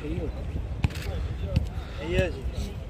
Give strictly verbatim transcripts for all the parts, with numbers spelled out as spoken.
حياتي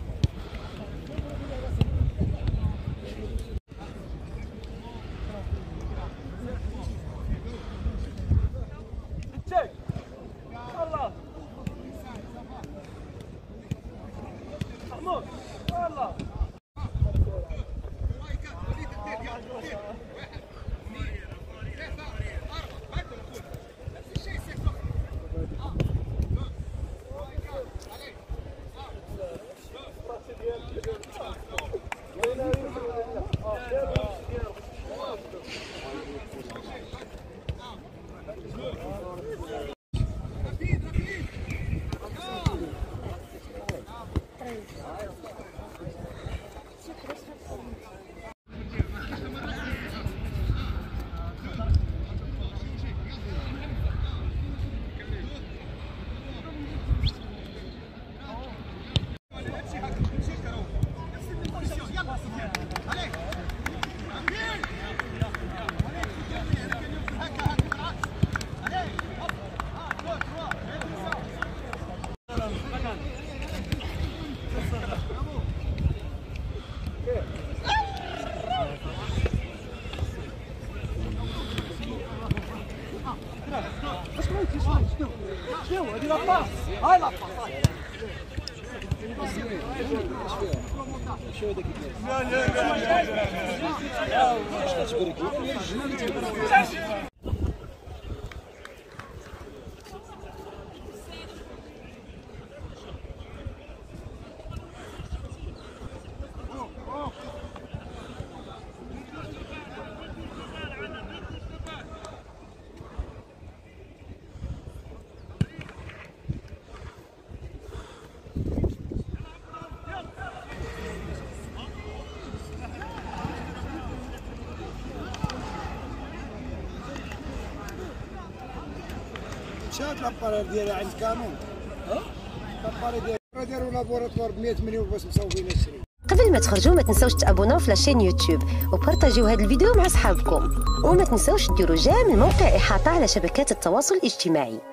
شنو هذه لاباس هاي لاباس شو هذاك لا لا لا واش كتبرك شات لابارير ديالها عند كانون ها لابارير ديالها داروا لابوراتوار ب مية مليون باش مصوبين الشري. قبل ما تخرجوا ما تنساوش تابوناو في لاشين يوتيوب وبارطاجيو هذا الفيديو مع اصحابكم، وما تنساوش ديروا جيم الموقع احاطه على شبكات التواصل الاجتماعي.